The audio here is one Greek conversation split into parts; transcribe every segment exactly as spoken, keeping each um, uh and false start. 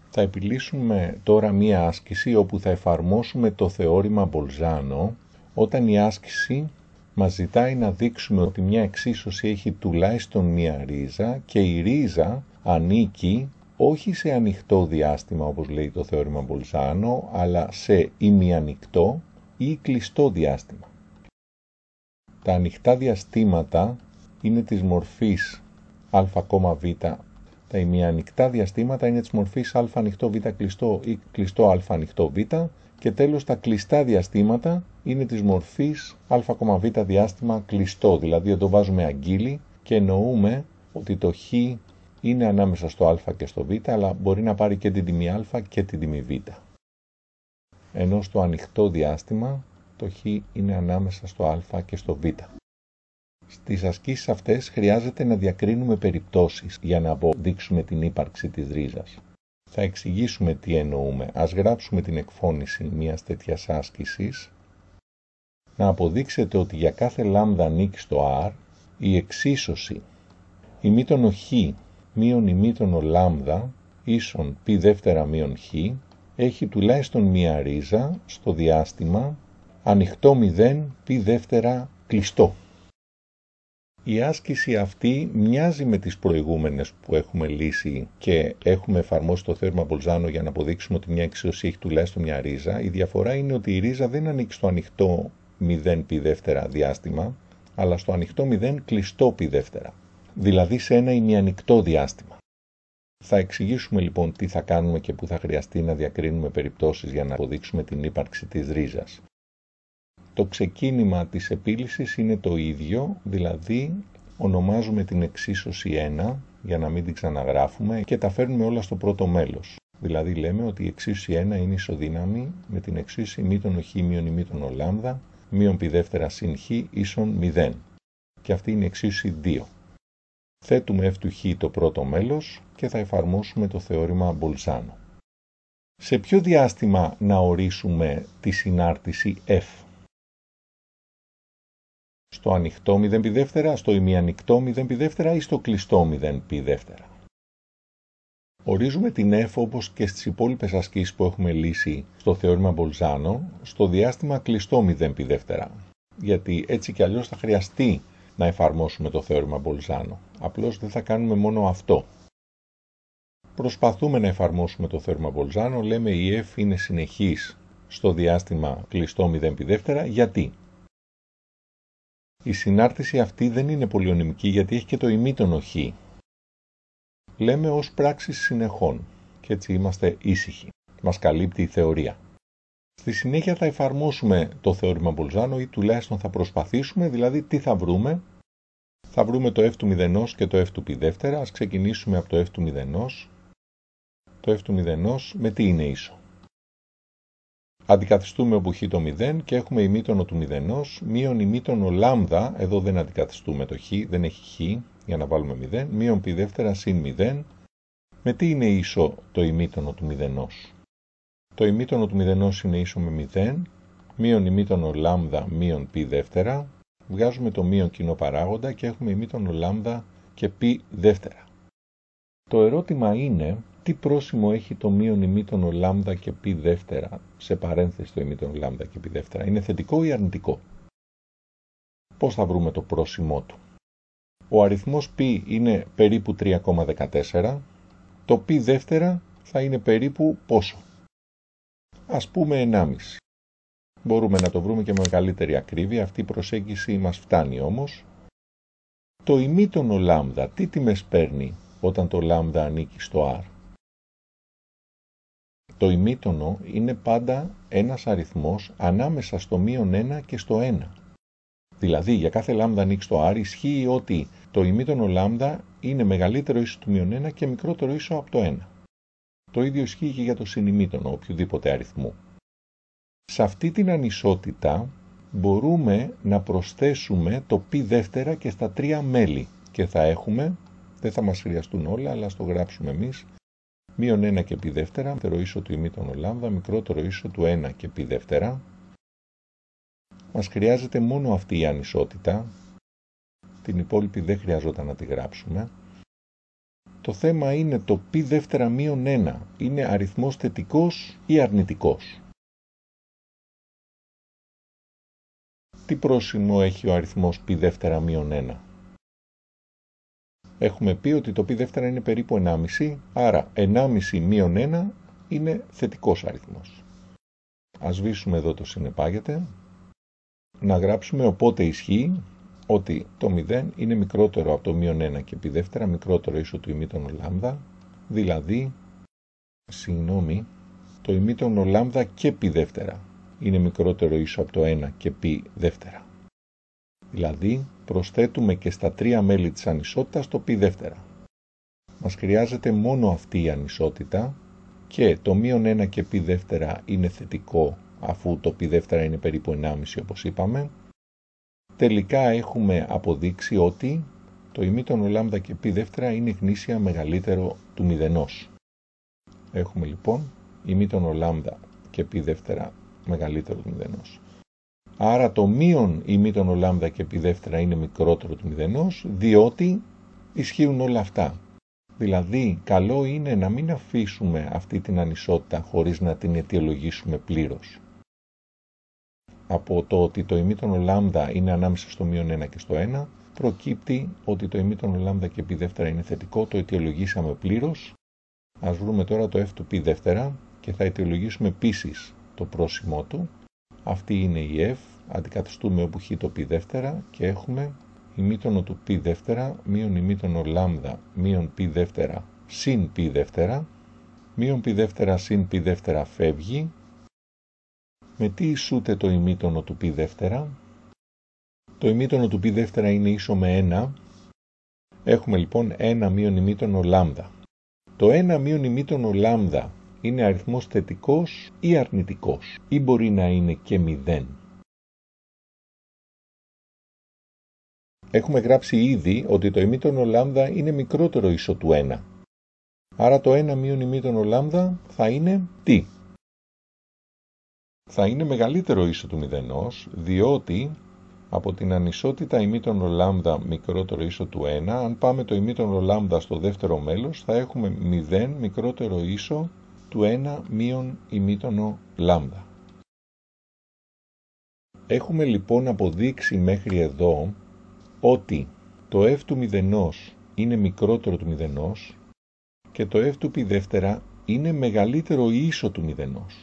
Θα επιλύσουμε τώρα μία άσκηση όπου θα εφαρμόσουμε το θεώρημα Μπολζάνο όταν η άσκηση μας ζητάει να δείξουμε ότι μια εξίσωση έχει τουλάχιστον μία ρίζα και η ρίζα ανήκει όχι σε ανοιχτό διάστημα όπως λέει το θεώρημα Μπολζάνο, αλλά σε ημιανοιχτό ή κλειστό διάστημα. Τα ανοιχτά διαστήματα είναι της μορφής αβ. Τα ημιανοιχτά διαστήματα είναι της μορφής α ανοιχτό β κλειστό ή κλειστό α ανοιχτό β και τέλος τα κλειστά διαστήματα είναι της μορφής αβ διάστημα κλειστό, δηλαδή εδώ βάζουμε αγγείλη και εννοούμε ότι το χ είναι ανάμεσα στο α και στο β, αλλά μπορεί να πάρει και την τιμή α και την τιμή β. Ενώ στο ανοιχτό διάστημα το χ είναι ανάμεσα στο α και στο β. Στις ασκήσεις αυτές χρειάζεται να διακρίνουμε περιπτώσεις για να αποδείξουμε την ύπαρξη της ρίζας. Θα εξηγήσουμε τι εννοούμε. Ας γράψουμε την εκφώνηση μιας τέτοιας άσκησης. Να αποδείξετε ότι για κάθε λάμδα ανήκει στο R, η εξίσωση ημίτονο χ μείον ημίτονο λάμδα ίσον π δεύτερα μείον χ έχει τουλάχιστον μία ρίζα στο διάστημα ανοιχτό μηδέν π δεύτερα κλειστό. Η άσκηση αυτή μοιάζει με τις προηγούμενες που έχουμε λύσει και έχουμε εφαρμόσει το θεώρημα Μπολζάνο για να αποδείξουμε ότι μια εξίσωση έχει τουλάχιστον μια ρίζα. Η διαφορά είναι ότι η ρίζα δεν ανήκει στο ανοιχτό μηδέν π δεύτερα διάστημα, αλλά στο ανοιχτό μηδέν κλειστό π δεύτερα, δηλαδή σε ένα ημιανοιχτό διάστημα. Θα εξηγήσουμε λοιπόν τι θα κάνουμε και που θα χρειαστεί να διακρίνουμε περιπτώσεις για να αποδείξουμε την ύπαρξη της ρίζας. Το ξεκίνημα της επίλυσης είναι το ίδιο, δηλαδή ονομάζουμε την εξίσωση ένα για να μην την ξαναγράφουμε και τα φέρνουμε όλα στο πρώτο μέλος. Δηλαδή λέμε ότι η εξίσωση ένα είναι ισοδύναμη με την εξίσωση ημίτονο χ μείον ημίτονο λάμδα μείον π δεύτερα συν χ ίσον μηδέν. Και αυτή είναι η εξίσωση δύο. Θέτουμε f του χ το πρώτο μέλος και θα εφαρμόσουμε το θεώρημα Μπολζάνο. Σε ποιο διάστημα να ορίσουμε τη συνάρτηση f? Στο ανοιχτό μηδέν π δεύτερα, στο ημιανοιχτό μηδέν π δεύτερα ή στο κλειστό μηδέν π δεύτερα. Ορίζουμε την f όπως και στις υπόλοιπες ασκήσεις που έχουμε λύσει στο θεώρημα Μπολζάνο στο διάστημα κλειστό μηδέν π δεύτερα. Γιατί έτσι κι αλλιώς θα χρειαστεί να εφαρμόσουμε το θεώρημα Μπολζάνο. Απλώς δεν θα κάνουμε μόνο αυτό. Προσπαθούμε να εφαρμόσουμε το θεώρημα Μπολζάνο, λέμε η f είναι συνεχής στο διάστημα κλειστό μηδέν π δεύτερα. Γιατί? Η συνάρτηση αυτή δεν είναι πολυονυμική γιατί έχει και το ημίτονο χ. Λέμε ως πράξεις συνεχών και έτσι είμαστε ήσυχοι. Μας καλύπτει η θεωρία. Στη συνέχεια θα εφαρμόσουμε το θεώρημα Μπολζάνο ή τουλάχιστον θα προσπαθήσουμε, δηλαδή τι θα βρούμε. Θα βρούμε το f του μηδενός και το f του π δεύτερα. Ας ξεκινήσουμε από το f του μηδενός. Το f του μηδενός με τι είναι ίσο? Αντικαθιστούμε όπου χ το μηδέν και έχουμε ημίτονο του μηδενός μείον ημίτονο λάμδα, εδώ δεν αντικαθιστούμε το χ, δεν έχει χ για να βάλουμε μηδέν, μείον π δεύτερα συν μηδέν. Με τι είναι ίσο το ημίτονο του μηδενός? Το ημίτονο του μηδενός είναι ίσο με μηδέν, μείον ημίτονο λάμδα μείον π δεύτερα, βγάζουμε το μείον κοινό παράγοντα και έχουμε ημίτονο λάμδα και π δεύτερα. Το ερώτημα είναι τι πρόσημο έχει το μείον ημίτονο λάμδα και π δεύτερα, σε παρένθεση το ημίτονο λάμδα και π δεύτερα, είναι θετικό ή αρνητικό? Πώς θα βρούμε το πρόσημό του? Ο αριθμός π είναι περίπου τρία κόμμα δεκατέσσερα, το π δεύτερα θα είναι περίπου πόσο? Ας πούμε ενάμιση. Μπορούμε να το βρούμε και με μεγαλύτερη ακρίβεια, αυτή η προσέγγιση μας φτάνει όμως. Το ημίτονο λάμδα τι τιμές παίρνει όταν το λάμδα ανήκει στο R? Το ημίτονο είναι πάντα ένας αριθμός ανάμεσα στο μείον ένα και στο ένα. Δηλαδή για κάθε λάμδα ανήκει στο R ισχύει ότι το ημίτονο λάμδα είναι μεγαλύτερο ίσο του μείον ένα και μικρότερο ίσο από το ένα. Το ίδιο ισχύει και για το συνημίτονο οποιοδήποτε αριθμού. Σε αυτή την ανισότητα μπορούμε να προσθέσουμε το π δεύτερα και στα τρία μέλη και θα έχουμε, δεν θα μας χρειαστούν όλα αλλά ας το γράψουμε εμείς, μείον ένα και π δεύτερα, μικρότερο ίσο του ημίτονο λάμδα, μικρότερο ίσο του ένα και π δεύτερα. Μας χρειάζεται μόνο αυτή η ανισότητα, την υπόλοιπη δεν χρειαζόταν να τη γράψουμε. Το θέμα είναι το π δεύτερα μείον ένα. Είναι αριθμός θετικός ή αρνητικός. Τι πρόσημο έχει ο αριθμός π δεύτερα μείον ένα? Έχουμε πει ότι το π δεύτερα είναι περίπου ενάμιση, άρα ενάμιση μείον ένα είναι θετικός αριθμός. Ας σβήσουμε εδώ το συνεπάγεται. Να γράψουμε οπότε ισχύει ότι το μηδέν είναι μικρότερο από το μείον ένα και π δεύτερα μικρότερο ίσο του ημίτονο λάμδα, δηλαδή, συγγνώμη, το ημίτονο λάμδα και π δεύτερα είναι μικρότερο ίσο από το ένα και π δεύτερα. Δηλαδή, προσθέτουμε και στα τρία μέλη της ανισότητας το π δεύτερα. Μας χρειάζεται μόνο αυτή η ανισότητα και το μείον ένα και π δεύτερα είναι θετικό αφού το π δεύτερα είναι περίπου ενάμιση όπως είπαμε. Τελικά έχουμε αποδείξει ότι το ημίτονο λάμδα και π δεύτερα είναι γνήσια μεγαλύτερο του μηδενός. Έχουμε λοιπόν ημίτονο λάμδα και π δεύτερα μεγαλύτερο του μηδενός. Άρα το μείον ημίτονο λάμδα και π δεύτερα είναι μικρότερο του μηδενός, διότι ισχύουν όλα αυτά. Δηλαδή, καλό είναι να μην αφήσουμε αυτή την ανισότητα χωρίς να την αιτιολογήσουμε πλήρως. Από το ότι το ημίτονο λάμδα είναι ανάμεσα στο μείον ένα και στο ένα, προκύπτει ότι το ημίτονο λάμδα και π δεύτερα είναι θετικό, το αιτιολογήσαμε πλήρως. Ας βρούμε τώρα το f του π δεύτερα και θα αιτιολογήσουμε επίσης το πρόσημό του. Αυτή είναι η f, αντικαθιστούμε όπου χ το π δεύτερα και έχουμε ημίτονο του π δεύτερα μείον ημίτονο λάμδα μείον π δεύτερα συν π δεύτερα, μείον π δεύτερα συν π δεύτερα φεύγει. Με τι ισούται το ημίτονο του π δεύτερα? Το ημίτονο του π δεύτερα είναι ίσο με ένα. Έχουμε λοιπόν ένα μείον ημίτονο λάμδα. Το ένα μείον ημίτονο λάμδα είναι αριθμός θετικός ή αρνητικός, ή μπορεί να είναι και μηδέν. Έχουμε γράψει ήδη ότι το ημίτονο λάμδα είναι μικρότερο ίσο του ένα. Άρα το ένα μείον ημίτονο λάμδα θα είναι τι? Θα είναι μεγαλύτερο ίσο του μηδενός, διότι από την ανισότητα ημίτονο λάμδα μικρότερο ίσο του ένα, αν πάμε το ημίτονο λάμδα στο δεύτερο μέλος, θα έχουμε μηδέν μικρότερο ίσο του ένα μείον ημίτονο λάμδα. Έχουμε λοιπόν αποδείξει μέχρι εδώ ότι το f του μηδενός είναι μικρότερο του μηδενός και το f του π δεύτερα είναι μεγαλύτερο ή ίσο του μηδενός.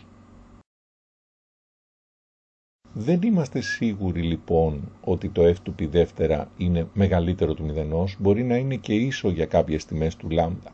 Δεν είμαστε σίγουροι λοιπόν ότι το f του π δεύτερα είναι μεγαλύτερο του μηδενός, μπορεί να είναι και ίσο για κάποιες τιμές του λάμδα.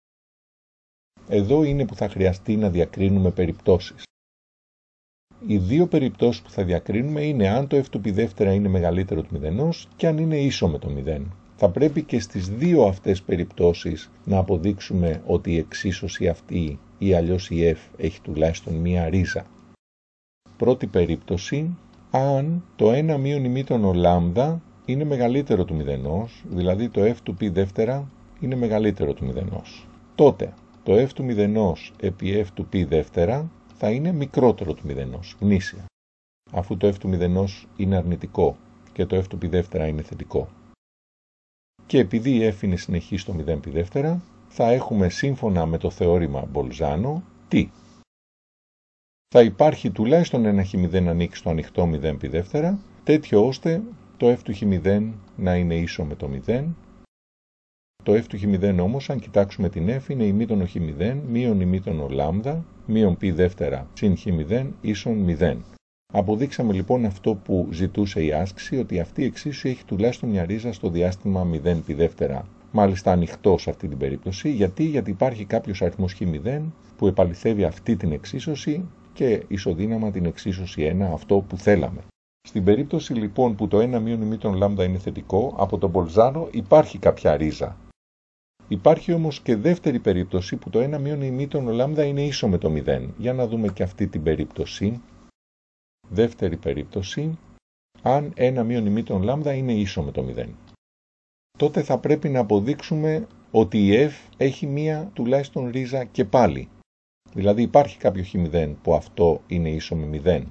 Εδώ είναι που θα χρειαστεί να διακρίνουμε περιπτώσεις. Οι δύο περιπτώσεις που θα διακρίνουμε είναι αν το f του π δεύτερα είναι μεγαλύτερο του μηδενός και αν είναι ίσο με το μηδέν. Θα πρέπει και στις δύο αυτές περιπτώσεις να αποδείξουμε ότι η εξίσωση αυτή ή αλλιώς η f έχει τουλάχιστον μία ρίζα. Πρώτη περίπτωση, αν το ένα μείον ημίτονο λάμδα είναι μεγαλύτερο του μηδενός, δηλαδή το f του π δεύτερα είναι μεγαλύτερο του μηδενός. Τότε το f του μηδενός επί f του π δεύτερα θα είναι μικρότερο του μηδενός, γνήσια, αφού το f του μηδενός είναι αρνητικό και το f του π δεύτερα είναι θετικό. Και επειδή η f είναι συνεχή στο μηδέν π δεύτερα, θα έχουμε σύμφωνα με το θεώρημα Μπολζάνο τι? Θα υπάρχει τουλάχιστον ένα χ μηδέν ανήκει στο ανοιχτό μηδέν π δεύτερα, τέτοιο ώστε το f του χ μηδέν να είναι ίσο με το μηδέν. Το f του χ μηδέν όμως, αν κοιτάξουμε την f, είναι ημίτονο χ μηδέν μείον ημίτονο λάμδα μείον π δεύτερα συν χ μηδέν ίσον μηδέν. Αποδείξαμε λοιπόν αυτό που ζητούσε η άσκηση, ότι αυτή η εξίσωση έχει τουλάχιστον μια ρίζα στο διάστημα μηδέν π δεύτερα. Μάλιστα ανοιχτό σε αυτή την περίπτωση, γιατί, γιατί υπάρχει κάποιος αριθμός χ μηδέν που επαληθεύει αυτή την εξίσωση και ισοδύναμα την εξίσωση ένα, αυτό που θέλαμε. Στην περίπτωση λοιπόν που το ένα μείον ημίτονο λάμδα είναι θετικό, από τον Μπολζάνο υπάρχει κάποια ρίζα. Υπάρχει όμως και δεύτερη περίπτωση που το ένα μείον ημίτονο λάμδα είναι ίσο με το μηδέν. Για να δούμε και αυτή την περίπτωση. Δεύτερη περίπτωση, αν ένα μείον ημίτονο λάμδα είναι ίσο με το μηδέν. Τότε θα πρέπει να αποδείξουμε ότι η f έχει μία τουλάχιστον ρίζα και πάλι. Δηλαδή υπάρχει κάποιο χ μηδέν που αυτό είναι ίσο με μηδέν.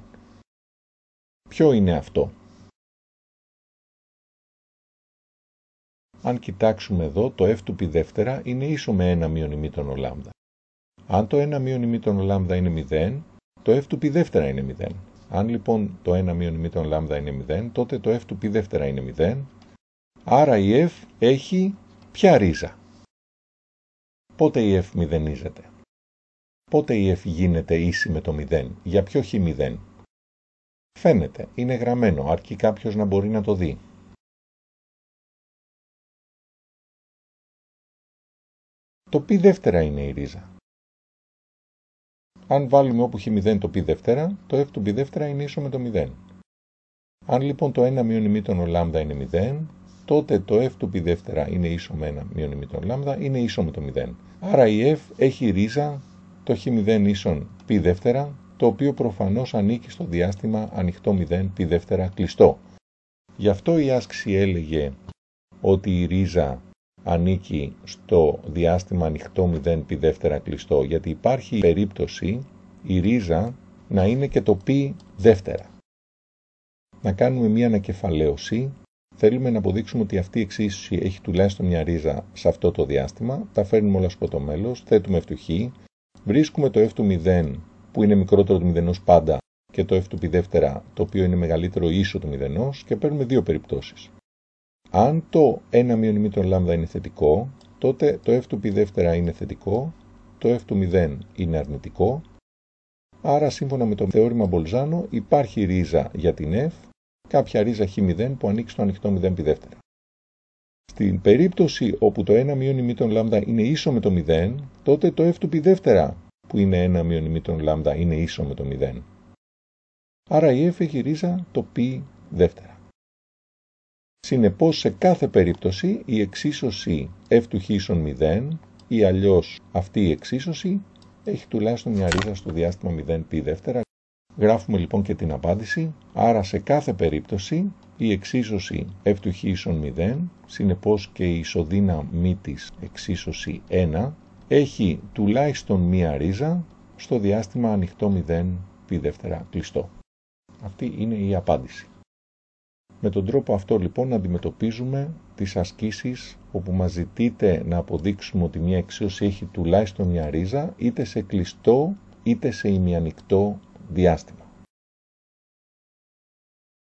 Ποιο είναι αυτό? Αν κοιτάξουμε εδώ, το f του π δεύτερα είναι ίσο με ένα μείον ημίτονο λάμδα. Αν το ένα μείον ημίτονο λάμδα είναι μηδέν, το f του π δεύτερα είναι μηδέν. Αν λοιπόν το ένα μείον ημίτονο λάμδα είναι μηδέν, τότε το f του π δεύτερα είναι μηδέν. Άρα η f έχει ποια ρίζα? Πότε η f μηδενίζεται? Πότε η f γίνεται ίση με το μηδέν? Για ποιο χ μηδέν? Φαίνεται, είναι γραμμένο, αρκεί κάποιος να μπορεί να το δει. Το π δεύτερα είναι η ρίζα. Αν βάλουμε όπου χ μηδέν το π δεύτερα, το f του π δεύτερα είναι ίσο με το μηδέν. Αν λοιπόν το ένα μείον ημίτονο λάμδα είναι μηδέν, τότε το f του π δεύτερα είναι ίσο με ένα μείον ημίτονο λάμδα, είναι ίσο με το μηδέν. Άρα η f έχει ρίζα το χ μηδέν ίσον π δεύτερα, το οποίο προφανώς ανήκει στο διάστημα ανοιχτό μηδέν π δεύτερα κλειστό. Γι' αυτό η άσκηση έλεγε ότι η ρίζα ανήκει στο διάστημα ανοιχτό μηδέν π δεύτερα κλειστό, γιατί υπάρχει περίπτωση η ρίζα να είναι και το π δεύτερα. Να κάνουμε μία ανακεφαλαίωση. Θέλουμε να αποδείξουμε ότι αυτή η εξίσωση έχει τουλάχιστον μια ρίζα σε αυτό το διάστημα. Τα φέρνουμε όλα στο το μέλος, θέτουμε f του χ, βρίσκουμε το f του μηδέν που είναι μικρότερο του μηδενός πάντα και το f του π δεύτερα το οποίο είναι μεγαλύτερο ή ίσο του μηδενός και παίρνουμε δύο περιπτώσεις. Αν το ένα μείον ημίτονο λάμδα είναι θετικό, τότε το f του π δεύτερα είναι θετικό, το f του μηδέν είναι αρνητικό. Άρα σύμφωνα με το θεώρημα Μπολζάνο υπάρχει ρίζα για την f, κάποια ρίζα χ μηδέν που ανήκει στο ανοιχτό μηδέν π δεύτερα. Στην περίπτωση όπου το ένα μείον ημίτονο λάμδα είναι ίσο με το μηδέν, τότε το f του π δεύτερα που είναι ένα μείον ημίτονο λάμδα είναι ίσο με το μηδέν. Άρα η f έχει ρίζα το π δεύτερα. Συνεπώς σε κάθε περίπτωση η εξίσωση f του χ ίσον μηδέν ή αλλιώς αυτή η εξίσωση έχει τουλάχιστον μια ρίζα στο διάστημα μηδέν π δεύτερα. Γράφουμε λοιπόν και την απάντηση. Άρα σε κάθε περίπτωση η εξίσωση f του χ ίσον μηδέν, συνεπώς και η ισοδύναμή της εξίσωση ένα, έχει τουλάχιστον μία ρίζα στο διάστημα ανοιχτό μηδέν π δεύτερα κλειστό. Αυτή είναι η απάντηση. Με τον τρόπο αυτό λοιπόν αντιμετωπίζουμε τις ασκήσεις όπου μας ζητείτε να αποδείξουμε ότι μια εξίσωση έχει τουλάχιστον μια ρίζα είτε σε κλειστό είτε σε ημιανοιχτό διάστημα.